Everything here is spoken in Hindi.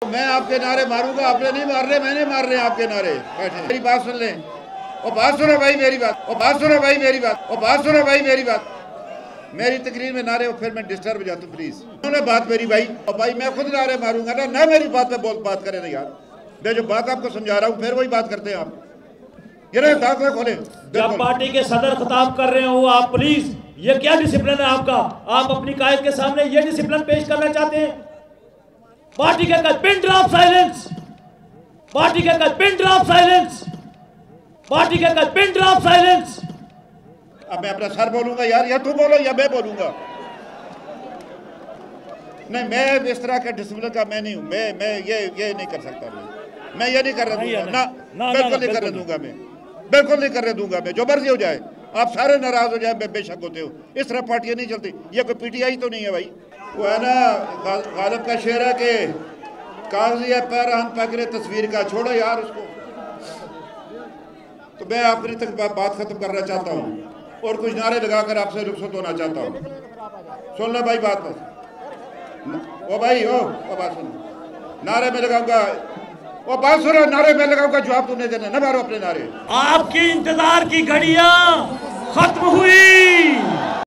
मैं आपके नारे मारूंगा, आपने नहीं मार रहे, मैंने मार रहे हैं आपके नारे। बैठे, मेरी बात सुन लें। और बात सुनो भाई मेरी बात, और बात सुनो भाई मेरी बात, और बात सुनो भाई मेरी बात। मेरी तकरीर में नारे और फिर मैं डिस्टर्ब हो जाता हूँ, प्लीज उन्होंने बात मेरी भाई। और भाई मैं खुद नारे मारूंगा ना मेरी बात पे बात करें ना यार। मैं जो बात आपको समझा रहा हूँ फिर वही बात करते हैं आप। ये दाखिला खोले। जब पार्टी के सदर खिताब कर रहे हो आप प्लीज, ये क्या डिसिप्लिन है आपका? आप अपनी कायद के सामने ये डिसिप्लिन पेश करना चाहते हैं? पार्टी के पिन ड्रॉप साइलेंस, पार्टी के पिन ड्रॉप साइलेंस, पार्टी के पिन ड्रॉप साइलेंस। अब मैं अपना सर बोलूंगा यार, या तू बोलो या मैं बोलूंगा? नहीं, मैं इस तरह का डिसिप्लिन का मैं नहीं हूं। मैं ये नहीं कर सकता। मैं ये नहीं कर रहा दूंगा ना, बिल्कुल नहीं करने दूंगा। मैं बिल्कुल नहीं करने दूंगा। मैं जो मर्जी हो जाए, आप सारे नाराज हो जाए, मैं बेशक होते हो। इस तरह पार्टियां नहीं चलती। ये कोई पीटीआई तो नहीं है भाई। वो है ना गालिब का शेर है कि कागजी है पैरान पकड़े तस्वीर का, छोड़ो यार उसको। तो मैं आखिरी तक बात खत्म करना चाहता हूँ और कुछ नारे लगाकर आपसे रुखसत होना चाहता हूँ। सुन लो भाई बात बस। ओ भाई ओ बात सुनो। नारे में लगाऊंगा, वो बात सुनो, नारे में लगाऊंगा, जवाब तुमने देना, न मारो अपने नारे। आपकी इंतजार की घड़ियां खत्म हुई।